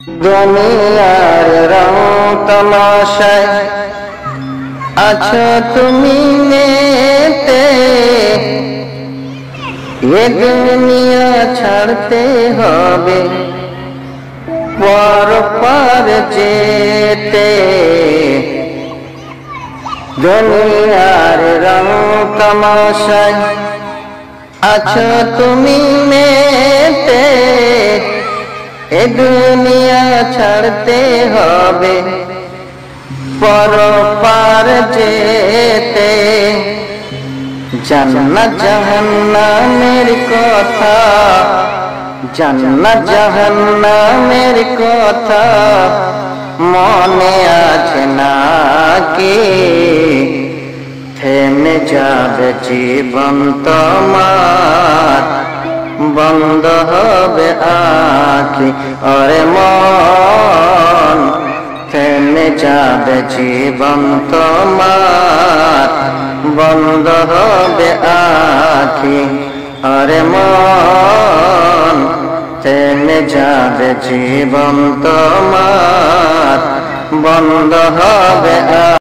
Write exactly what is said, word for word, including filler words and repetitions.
দুনিয়ার রং তমাশায় আছো তুমি মেতে, এ দুনিয়া ছাড়তে হবে পর পার যেতে। দুনিয়ার রং তমাশায় আছো তুমি মেতে, এ দুনিয়া ছাড়তে হবে পর পার যেতে। জান্নাত জাহান্নামের কথা, জান্নাত জাহান্নামের কথা মনে আছে নাকি? থেমে যাবে জীবন তোমার, বন্ধ হবে আঁখি। ওরে মন, থেমে যাবে জীবন তোমার, বন্ধ হবে আঁখি। ওরে মন, থেমে যাবে জীবন তোমার, বন্ধ হবে আঁখি।